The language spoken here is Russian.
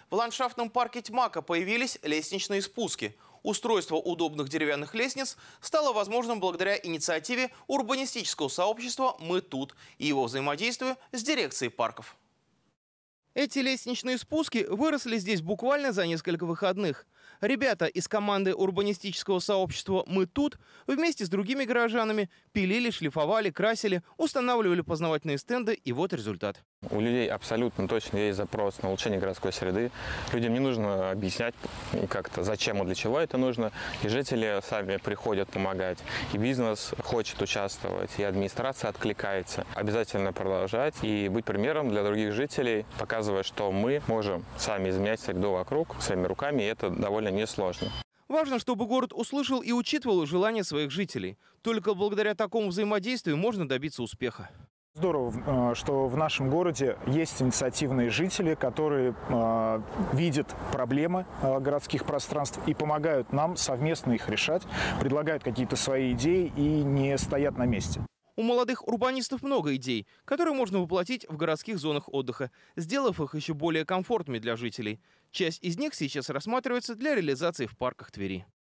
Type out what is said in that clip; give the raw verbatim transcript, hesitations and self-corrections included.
В ландшафтном парке Тьмака появились лестничные спуски. Устройство удобных деревянных лестниц стало возможным благодаря инициативе урбанистического сообщества «Мы тут» и его взаимодействию с дирекцией парков. Эти лестничные спуски выросли здесь буквально за несколько выходных. Ребята из команды урбанистического сообщества «Мы тут» вместе с другими горожанами пилили, шлифовали, красили, устанавливали познавательные стенды, и вот результат. У людей абсолютно точно есть запрос на улучшение городской среды. Людям не нужно объяснять как-то, зачем и для чего это нужно. И жители сами приходят помогать. И бизнес хочет участвовать, и администрация откликается. Обязательно продолжать и быть примером для других жителей, показывая, что мы можем сами изменять среду вокруг своими руками, и это довольно несложно. Важно, чтобы город услышал и учитывал желания своих жителей. Только благодаря такому взаимодействию можно добиться успеха. Здорово, что в нашем городе есть инициативные жители, которые э, видят проблемы э, городских пространств и помогают нам совместно их решать, предлагают какие-то свои идеи и не стоят на месте. У молодых урбанистов много идей, которые можно воплотить в городских зонах отдыха, сделав их еще более комфортными для жителей. Часть из них сейчас рассматривается для реализации в парках Твери.